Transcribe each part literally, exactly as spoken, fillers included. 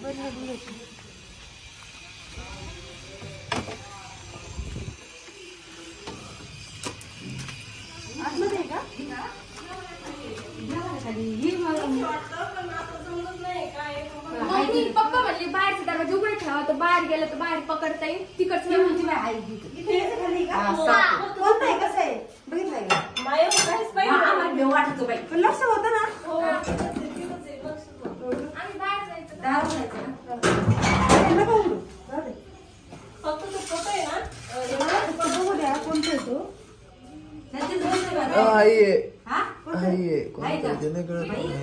आतमध्ये का पप्पा म्हणले बाहेरचा दरवाजा उघडा ठेवा तर बाहेर गेलं तर बाहेर पकडता येईल तिकडचं वाटतो बाई पण लक्ष होतं ना आम्ही बाहेर जायचं फक्त तो फोटो आहे ना बघू द्या कोणता आहे तो आहे आहे कोणता ते नाही कळत नाही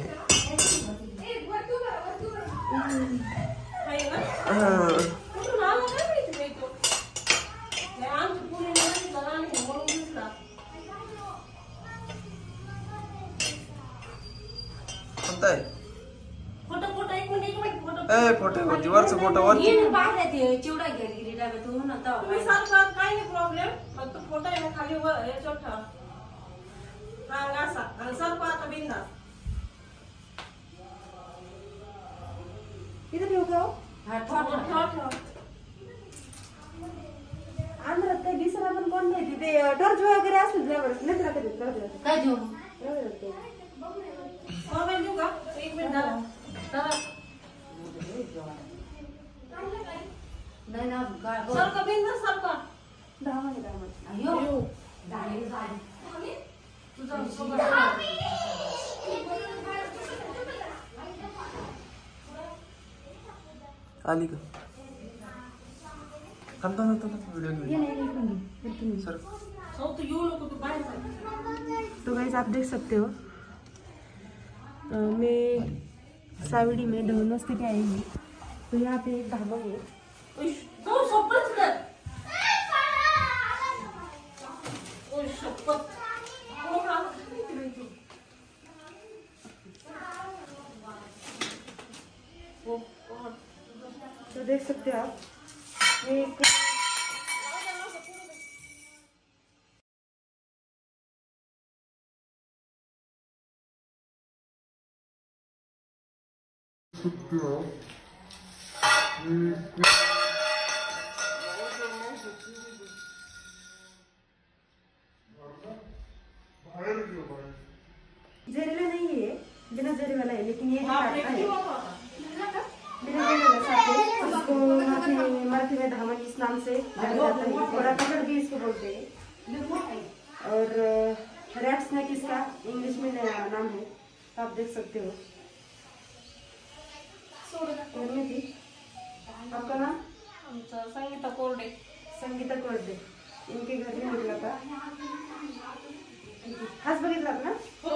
फोटो वरच फोटो वर चिवडा गेली डब्यातून काय नाही प्रॉब्लेम फक्त फोटो आहे ना खाली याच्यावर ठेवा हा असा आणि सर्व आता बिंदा इथे ठेवू का आंध्रात काही दिसणार पण कोण नाही तिथे टॉर्च वगैरे असेल नाही काय घेऊ मोबाईल देऊ का एक मिनिट नाही ना सारखं बिंदा सारखं दहा महिने दहा महिने तुझं आली का थांबता ना व्हिडिओ सर तो गाइस आप देख सकते हो मैं सावड़ी में ढोलस्ती पे आई हूँ तो यहाँ पे एक ढाबा है तो देख सकते हो आप एक जहरीला नहीं है बिना जहरी वाला है लेकिन ये काटता है बिना जहरी वाला साथ है इसको मराठी में मराठी में धामन इस नाम से जाना जाता है और अकड़ भी इसको बोलते हैं और रैट स्नेक इसका इंग्लिश में नाम है आप देख सकते हो आपका नाम संगीता कोरडे संगीता कोरडे इनके घर में निकला था हाच बघितला ना हो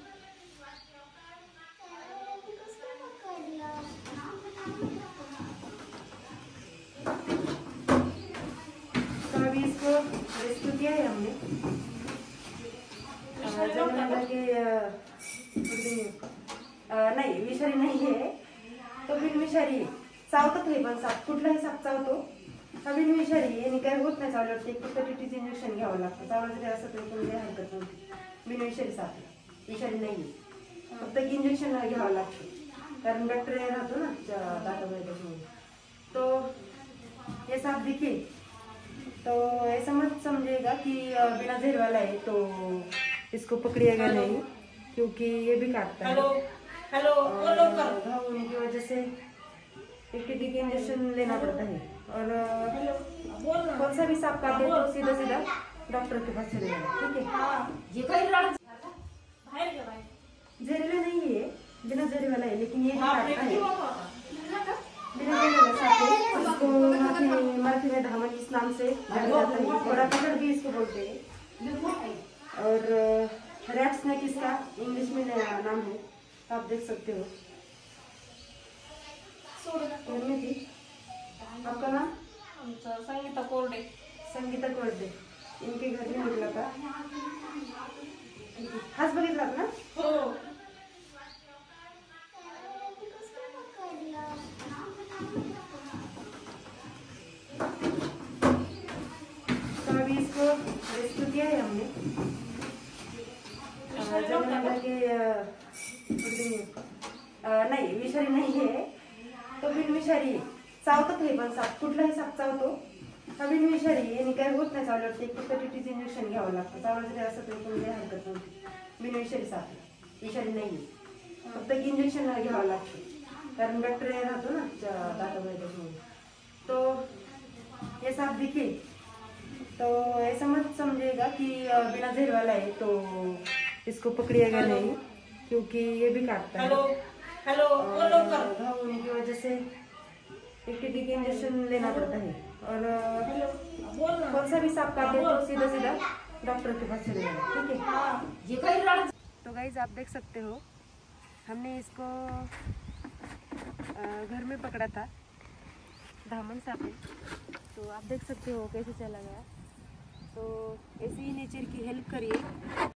तो अभी इसको रेस्क्यू किया है हमने के नाही विषारी नाही है तो बिनविषारी चावतात हे पण साप कुठलाही साप चावतो हा बिनविषारी आणि काही होत नाही चावल्यावरती एक फक्त टीटीचं इंजेक्शन घ्यावं लागतं चावलं जरी असं तरी पण काही हरकत नव्हती बिनविषारी साप विषारी नाही फक्त एक इंजेक्शन घ्यावं लागतं कारण बॅक्टेरिया राहतो ना दातामध्ये त्याच्यामुळे तो ये साप दिखे तो ऐसा मत समझेगा कि बिना जहर वाला है तो इसको पकड़िएगा नहीं क्योंकि ये भी काटता है हेलो घाव होने की वजह से एक टीटी के इंजेक्शन लेना पड़ता है और कौन सा भी सांप काटे तो सीधा सीधा डॉक्टर के पास चले जाना ठीक है जहरीला नहीं है बिना जहरी वाला है लेकिन ये काटता है बिना जहरी वाला सांप है इसको मराठी में धामन इस नाम से जाना जाता है और अकड़ भी इसको बोलते हैं और रैट स्नेक इसका इंग्लिश में नाम है आप देख सकते हो आपका नाम संगीता कोरडे संगीता कोरडे इनके घर में निकला था हाच बघितला ना हो तो अभी इसको रेस्क्यू किया है हमने के नहीं विषारी नहीं है तो बिनविषारी आहे. चावतात हे पण साप, कुठलाही साप चावतो. हा बिनविषारी आहे आणि काही होत नाही चावल्यावरती. एक फक्त टीटीचं इंजेक्शन घ्यावं लागतं. चावलं जरी असं तरी पण काही हरकत नव्हती. बिनविषारी साप आहे, विषारी नाही आहे. फक्त एक इंजेक्शन घ्यावं लागतं कारण बॅक्टेरिया राहतो ना दातामध्ये, त्याच्यामुळे. तो ये साप दिखे तो ऐसा मत समझेगा कि बिना जहर वाला है, तो इसको पकड़िएगा नहीं क्योंकि ये भी काटता है. हेलो हेलो और घाव होने की वजह से एक टीटी का इंजेक्शन लेना पड़ता है. और बोल ना. कौन सा भी सांप काटे तो सीधा सीधा डॉक्टर के पास चले जाना. ठीक है. जे काही लढ तो गाइस आप देख सकते हो, हमने इसको घर में पकड़ा था. धामन सांप है, तो आप देख सकते हो कैसे चला गया. तो ऐसे ही नेचर की हेल्प करिए.